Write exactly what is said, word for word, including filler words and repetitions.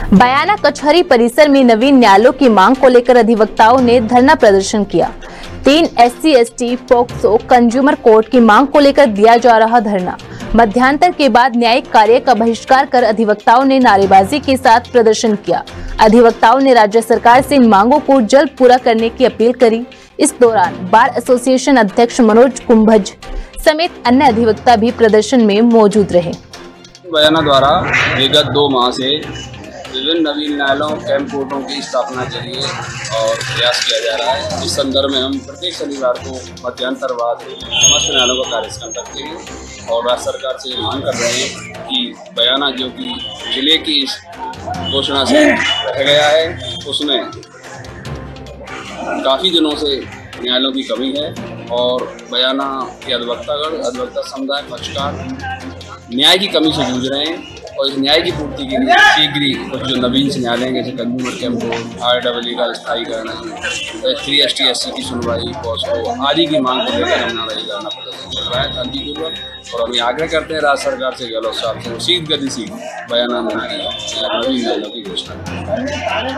बयाना कचहरी परिसर में नवीन न्यायालयों की मांग को लेकर अधिवक्ताओं ने धरना प्रदर्शन किया। तीन SC ST POCSO consumer court की मांग को लेकर दिया जा रहा धरना। मध्यांतर के बाद न्यायिक कार्य का बहिष्कार कर अधिवक्ताओं ने नारेबाजी के साथ प्रदर्शन किया। अधिवक्ताओं ने राज्य सरकार से इन मांगों को जल्द पूरा करने की अपील करी। इस दौरान बार एसोसिएशन अध्यक्ष मनोज कुंभज समेत अन्य अधिवक्ता भी प्रदर्शन में मौजूद रहे। बयाना द्वारा विगत दो माह से विभिन्न नवीन न्यायालयों कैंप कोर्टों की स्थापना के लिए और प्रयास किया जा रहा है। इस संदर्भ में हम प्रत्येक शनिवार को मध्यांतर बाद समस्त न्यायालयों का कार्यक्रम करते हैं और राज्य सरकार से मांग कर रहे हैं कि बयाना जो कि जिले की इस घोषणा से रह गया है, उसमें काफ़ी दिनों से न्यायालयों की कमी है और बयाना के अधिवक्तागण अधिवक्ता समुदाय पक्षकार न्याय की कमी से जूझ रहे हैं और इस न्याय की पूर्ति के लिए शीघ्र ही कुछ जो नवीन न्यायालय हैं जैसे consumer camp board, R W का स्थायीकरण, three S T S C की सुनवाई, पॉस्को आदि की मांग को लेकर हम नारेबाजी प्रदर्शन चल रहा है शांतिपूर्वक। और हम ये आग्रह करते हैं राज्य सरकार से, गहलोत साहब से शीघ्र गति से बयाना नवीन न्यायालयों की घोषणा।